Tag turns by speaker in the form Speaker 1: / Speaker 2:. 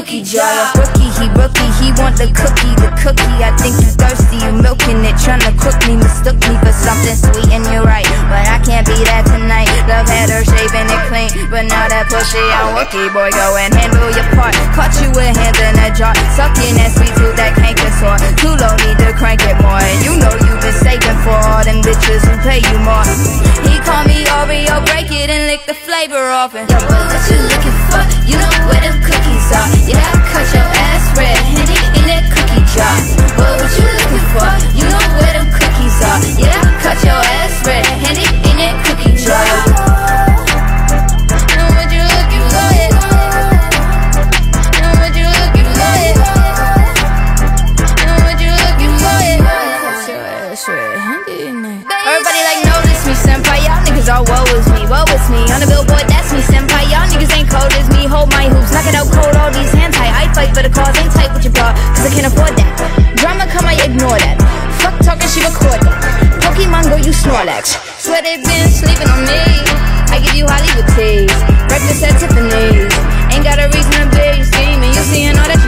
Speaker 1: cookie jar. Brookie, he want the cookie. I think you thirsty, you milking it, tryna cook me, mistook me for something sweet, and you're right, but I can't be that tonight. Love had her shaving it clean, but now that pussy on Wookiee, boy, go and handle your part. Caught you with hands in a jar, sucking that sweet tooth, that canker sore. Too low, need to crank it more, and you know you've been saving for all them bitches who pay you more. He call me Oreo, break it and lick the flavor off it. Yo, what you looking for? You know where them cookies are. Yeah, I cut your ass red, Henny in that cookie jar. Well, what you looking for? You know where them cookies are. Yeah, I cut your ass red, Henny in that cookie jar. Know what you looking for? Know what you looking for? Know what you looking for? Cut your ass red, Henny in that. Everybody like notice me, senpai. Y'all niggas all woe is me, on the billboard, that's me, senpai. Y'all niggas ain't cold as me, hold my hoops, knock it out cold, all these hand tight. I fight for the cause, ain't tight with your bra, cause I can't afford that. Drama come, I ignore that. Fuck talking, she record that. Pokemon go, you Snorlax. Swear they been sleeping on me. I give you Hollywood teas, breakfast at Tiffany's. Ain't got a reason to be scheming. You seeing all that